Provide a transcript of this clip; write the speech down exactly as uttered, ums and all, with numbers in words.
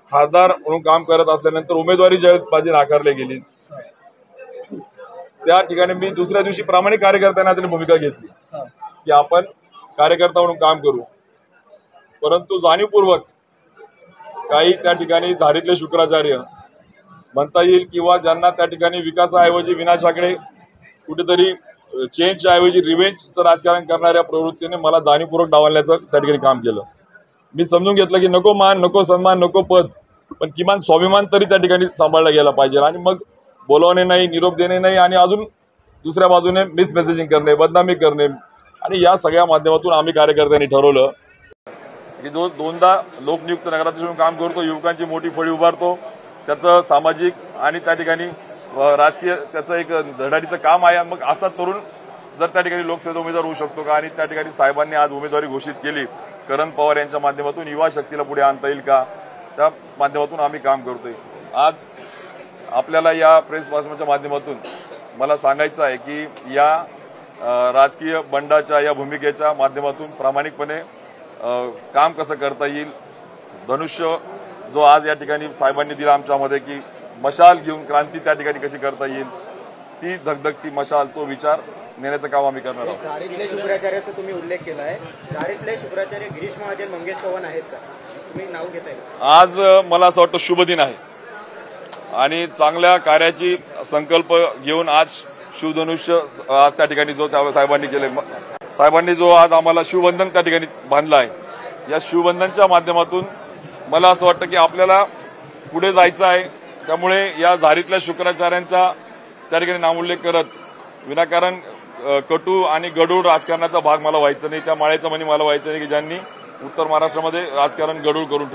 खासदार म्हणून काम करत असल्यानंतर उमेदवारी ज्यावेळेस माझी नाकारली गेली त्या ठिकाणी मी दुसऱ्या दिवशी प्रामाणिक कार्यकर्त्यांना त्याने भूमिका घेतली की आपण कार्यकर्ता म्हणून काम करू, परंतु जाणीवपूर्वक काही त्या ठिकाणी धारीतले शुक्राचार्य म्हणता येईल किंवा ज्यांना त्या ठिकाणी विकासाऐवजी विनाशाकडे कुठेतरी चेंजच्या ऐवजी रिव्हेंजचं राजकारण करणाऱ्या प्रवृत्तीने मला जाणीवपूर्वक डावलण्याचं त्या ठिकाणी काम केलं। मी समजून घेतलं की नको मान, नको सन्मान, नको पद, पण किमान स्वाभिमान तरी त्या ठिकाणी सांभाळला गेला पाहिजे। आणि मग बोलवणे नाही, निरोप देणे नाही आणि अजून दुसऱ्या बाजूने मिस मेसेजिंग करणे, बदनामी करणे आणि या सगळ्या माध्यमातून आम्ही कार्यकर्त्यांनी ठरवलं की जो दोनदा लोकनियुक्त नगराध्यक्ष म्हणून काम करतो, युवकांची मोठी फळी उभारतो, त्याचं सामाजिक आणि त्या ठिकाणी राजकीय त्याचं एक धडाडीचं काम आहे। मग असा तरुण जर त्या ठिकाणी लोकसभेचा उमेदवार होऊ शकतो का? आणि त्या ठिकाणी साहेबांनी आज उमेदवारी घोषित केली करण पवार यांच्या माध्यमातून, युवा शक्तीला पुढे आणता येईल का, त्या माध्यमातून आम्ही काम करतोय। आज आपल्याला या प्रेस वाचनाच्या माध्यमातून मला सांगायचं आहे की या राजकीय बंडाच्या या भूमिकेच्या माध्यमातून प्रामाणिकपणे काम कसं करता येईल, धनुष्य जो आज या ठिकाणी साहेबांनी दिला आमच्यामध्ये की मशाल घेऊन क्रांती त्या ठिकाणी कशी करता येईल, ती धगधगती मशाल, तो विचार नेण्याचं काम आम्ही करणार आहोत। धारीतले शुक्राचार्याचा तुम्ही उल्लेख केला आहे, धारीतले शुक्राचार्य गिरीश महाजन, मंगेश चव्हाण आहेत का? तुम्ही नाव घेताय? आज मला असं वाटतं शुभ दिन आहे आणि चांगल्या कार्याची संकल्प घेऊन आज शिवधनुष्य आज त्या ठिकाणी जो साहेबांनी केले, साहेबांनी जो आज आम्हाला शिवबंधन त्या ठिकाणी बांधलं आहे, या शिवबंधनच्या माध्यमातून मला असं वाटतं की आपल्याला पुढे जायचं आहे। त्यामुळे या धारीतल्या शुक्राचार्यांचा त्या ठिकाणी नामोल्लेख करत विनाकारण कटू आणि गडूळ राजकारणाचा भाग मला व्हायचं नाही, त्या माळेचं मनी मला व्हायचं नाही की ज्यांनी उत्तर महाराष्ट्रामध्ये राजकारण गडूळ करून